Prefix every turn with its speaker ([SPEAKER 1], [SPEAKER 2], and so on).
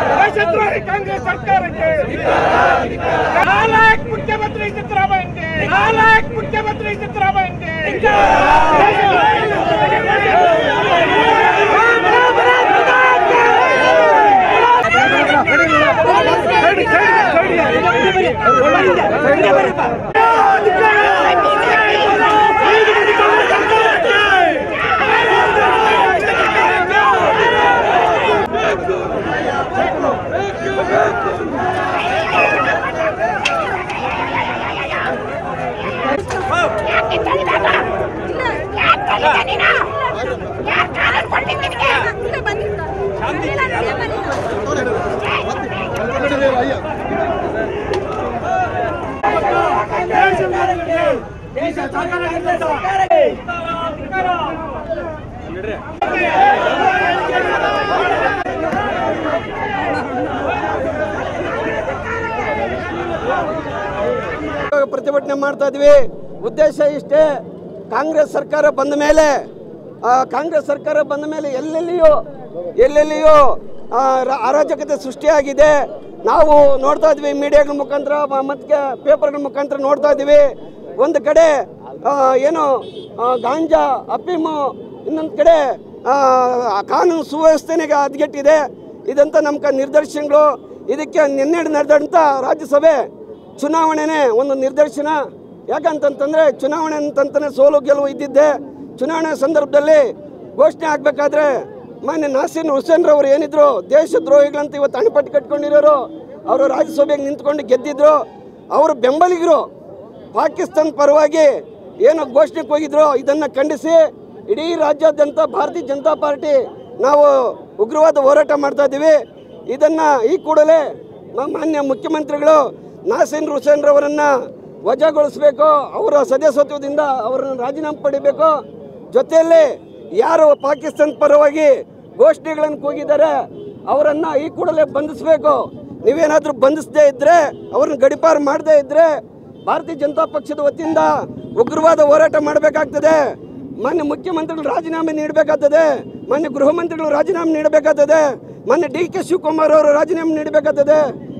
[SPEAKER 1] ದೇಶದ್ರೋಹಿ ಕಾಂಗ್ರೆಸ್ ಸರ್ಕಾರಕ್ಕೆ ನಾಲಾಯಕ್ ಮುಖ್ಯಮಂತ್ರಿ ಸಿದ್ದರಾಮಯ್ಯಗೆ ನಾಲಾಯಕ್ ಮುಖ್ಯಮಂತ್ರಿ ಸಿದ್ದರಾಮಯ್ಯಗೆ
[SPEAKER 2] ಪ್ರತಿಭಟನೆ ಮಾಡ್ತಾ ಇದ್ವಿ. ಉದ್ದೇಶ ಇಷ್ಟೇ, ಕಾಂಗ್ರೆಸ್ ಸರ್ಕಾರ ಬಂದ ಮೇಲೆ ಎಲ್ಲೆಲ್ಲಿಯೂ ಅರಾಜಕತೆ ಸೃಷ್ಟಿಯಾಗಿದೆ. ನಾವು ನೋಡ್ತಾ ಇದ್ವಿ, ಮೀಡಿಯಾಗಳ ಮುಖಾಂತರ ಮತ್ತು ಪೇಪರ್ಗಳ ಮುಖಾಂತರ ನೋಡ್ತಾ ಇದ್ವಿ. ಒಂದು ಕಡೆ ಏನು ಗಾಂಜಾ, ಅಫೀಮು, ಇನ್ನೊಂದು ಕಡೆ ಕಾನೂನು ಸುವ್ಯವಸ್ಥೆಗೆ ಹದಗೆಟ್ಟಿದೆ. ಇದಂತ ನಮ್ಮ ನಿದರ್ಶನಗಳು. ಇದಕ್ಕೆ ನಿನ್ನೆ ನಡೆದಂಥ ರಾಜ್ಯಸಭೆ ಚುನಾವಣೆನೇ ಒಂದು ನಿದರ್ಶನ. ಯಾಕಂತಂದರೆ ಚುನಾವಣೆ ಅಂತಂತಾನೆ ಸೋಲು ಗೆಲುವು ಇದ್ದಿದ್ದೆ. ಚುನಾವಣೆ ಸಂದರ್ಭದಲ್ಲಿ ಘೋಷಣೆ ಆಗಬೇಕಾದ್ರೆ ಮಾನ್ಯ ನಾಸೀರ್ ಹುಸೇನ್ ರವರು ಏನಿದ್ರು ದೇಶದ್ರೋಹಿಗಳಂತ ಇವತ್ತು ಅಣೆಪಟ್ಟು ಕಟ್ಕೊಂಡಿರೋರು, ಅವರು ರಾಜ್ಯಸಭೆಗೆ ನಿಂತ್ಕೊಂಡು ಗೆದ್ದಿದ್ರು. ಅವರು ಬೆಂಬಲಿಗರು ಪಾಕಿಸ್ತಾನ ಪರವಾಗಿ ಏನು ಘೋಷಣೆಗೆ ಹೋಗಿದ್ರು, ಇದನ್ನು ಖಂಡಿಸಿ ಇಡೀ ರಾಜ್ಯಾದ್ಯಂತ ಭಾರತೀಯ ಜನತಾ ಪಾರ್ಟಿ ನಾವು ಉಗ್ರವಾದ ಹೋರಾಟ ಮಾಡ್ತಾ ಇದ್ದೀವಿ. ಇದನ್ನು ಈ ಕೂಡಲೇ ಮಾನ್ಯ ಮುಖ್ಯಮಂತ್ರಿಗಳು ನಾಸೀರ್ ಹುಸೇನ್ ರವರನ್ನು ವಜಾಗೊಳಿಸಬೇಕು, ಅವರ ಸದಸ್ಯತ್ವದಿಂದ ಅವರನ್ನು ರಾಜೀನಾಮೆ ಪಡಿಬೇಕು. ಜೊತೆಯಲ್ಲಿ ಯಾರು ಪಾಕಿಸ್ತಾನ ಪರವಾಗಿ ಘೋಷಣೆಗಳನ್ನು ಕೂಗಿದ್ದಾರೆ ಅವರನ್ನು ಈ ಕೂಡಲೇ ಬಂಧಿಸಬೇಕು. ನೀವೇನಾದರೂ ಬಂಧಿಸದೇ ಇದ್ದರೆ, ಅವ್ರನ್ನ ಗಡಿಪಾರು ಮಾಡದೇ ಇದ್ದರೆ ಭಾರತೀಯ ಜನತಾ ಪಕ್ಷದ ವತಿಯಿಂದ ಉಗ್ರವಾದ ಹೋರಾಟ ಮಾಡಬೇಕಾಗ್ತದೆ. ಮಾನ್ಯ ಮುಖ್ಯಮಂತ್ರಿಗಳು ರಾಜೀನಾಮೆ ನೀಡಬೇಕಾಗ್ತದೆ, ಮಾನ್ಯ ಗೃಹ ಮಂತ್ರಿಗಳು ರಾಜೀನಾಮೆ ನೀಡಬೇಕಾಗ್ತದೆ, ಮಾನ್ಯ DK ಶಿವಕುಮಾರ್ ಅವರು ರಾಜೀನಾಮೆ ನೀಡಬೇಕಾಗ್ತದೆ.